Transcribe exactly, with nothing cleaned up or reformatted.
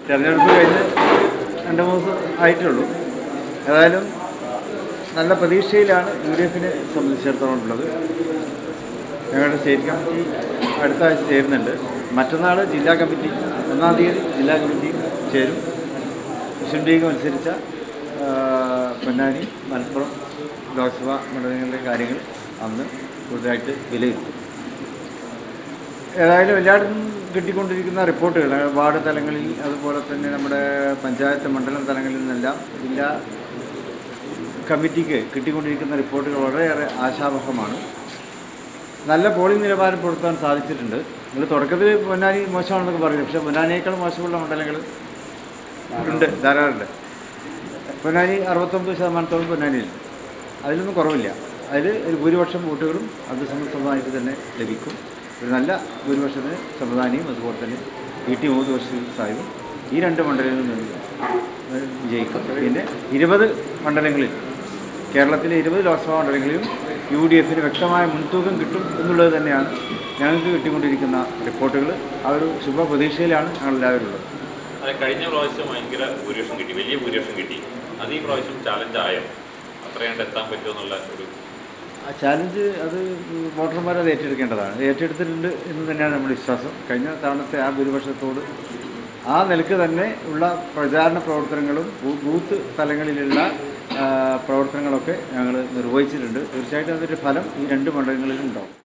തിരഞ്ഞെടുപ്പ് കഴിഞ്ഞ് രണ്ട് മൂന്ന് ദിവസം ആയിട്ടുള്ളൂ. ഏതായാലും നല്ല പ്രതീക്ഷയിലാണ് യു ഡി എഫിനെ സംബന്ധിച്ചിടത്തോളം ഉള്ളത്. ഞങ്ങളുടെ സ്റ്റേറ്റ് കമ്മിറ്റി അടുത്ത ആഴ്ച ചേരുന്നുണ്ട്. മറ്റന്നാൾ ജില്ലാ കമ്മിറ്റി ഒന്നാം തീയതി ജില്ലാ കമ്മിറ്റി ചേരും. മുസ്ലിം ലീഗ് മത്സരിച്ച പൊന്നാനി, മലപ്പുറം ലോക്സഭാ മണ്ഡലങ്ങളിലെ കാര്യങ്ങൾ അന്ന് കൂടുതലായിട്ട് വിലയിരുത്തും. ഏതായാലും എല്ലായിടത്തും കിട്ടിക്കൊണ്ടിരിക്കുന്ന റിപ്പോർട്ടുകൾ വാർഡ് തലങ്ങളിൽ, അതുപോലെ തന്നെ നമ്മുടെ പഞ്ചായത്ത് മണ്ഡലം തലങ്ങളിൽ നിന്നെല്ലാം ജില്ലാ കമ്മിറ്റിക്ക് കിട്ടിക്കൊണ്ടിരിക്കുന്ന റിപ്പോർട്ടുകൾ വളരെയേറെ ആശാവഹമാണ്. നല്ല പോളിംഗ് നിലവാരം പുലർത്താൻ സാധിച്ചിട്ടുണ്ട്. നിങ്ങൾ തുടക്കത്തിൽ പൊന്നാനി മോശമാണെന്നൊക്കെ പറയും, പക്ഷേ പൊന്നാനിയേക്കാൾ മോശമുള്ള മണ്ഡലങ്ങൾ ഉണ്ട്, ധാരാളമുണ്ട്. പൊന്നാനി അറുപത്തൊമ്പത് ശതമാനത്തോളം പൊന്നാനിയിലുണ്ട്. അതിലൊന്നും കുറവില്ല. അതിൽ ഒരു ഭൂരിപക്ഷം വോട്ടുകളും അബ്ദുസമദ് തന്നെ ലഭിക്കും. ഒരു നല്ല ഭൂരിപക്ഷത്തിന് സംവിധാനിയും അതുപോലെ തന്നെ ഇ ടി മുഹമ്മദ് ബഷീർ സാഹിബും ഈ രണ്ട് മണ്ഡലങ്ങളിൽ നിന്ന് വിജയിക്കും. പിന്നെ ഇരുപത് മണ്ഡലങ്ങളിൽ, കേരളത്തിലെ ഇരുപത് ലോക്സഭാ മണ്ഡലങ്ങളിലും യു ഡി എഫിന് വ്യക്തമായ മുൻതൂക്കം കിട്ടും എന്നുള്ളത് തന്നെയാണ് ഞങ്ങൾക്ക് കിട്ടിക്കൊണ്ടിരിക്കുന്ന റിപ്പോർട്ടുകൾ. ആ ഒരു ശുഭ പ്രതീക്ഷയിലാണ് ഞങ്ങളെല്ലാവരും ഉള്ളത്. അതെ, കഴിഞ്ഞ പ്രാവശ്യം ഭയങ്കര ഭൂരിപക്ഷം കിട്ടി, വലിയ ഭൂരിപക്ഷം കിട്ടി. അത് ഈ പ്രാവശ്യം ചാലഞ്ച് ആയോ? അത്രയാണ്ട് എത്താൻ പറ്റുമെന്നുള്ള ഒരു ആ ചാലഞ്ച് അത് വോട്ടർമാർ അത് ഏറ്റെടുക്കേണ്ടതാണ്. ഏറ്റെടുത്തിട്ടുണ്ട് എന്ന് തന്നെയാണ് നമ്മുടെ വിശ്വാസം. കഴിഞ്ഞ തവണത്തെ ആ ഭൂരിപക്ഷത്തോട് ആ നിലക്ക് തന്നെ ഉള്ള പ്രചാരണ പ്രവർത്തനങ്ങളും ബൂത്ത് തലങ്ങളിലുള്ള പ്രവർത്തനങ്ങളൊക്കെ ഞങ്ങൾ നിർവഹിച്ചിട്ടുണ്ട്. തീർച്ചയായിട്ടും അതിൻ്റെ ഫലം ഈ രണ്ട് മണ്ഡലങ്ങളിലും ഉണ്ടാവും.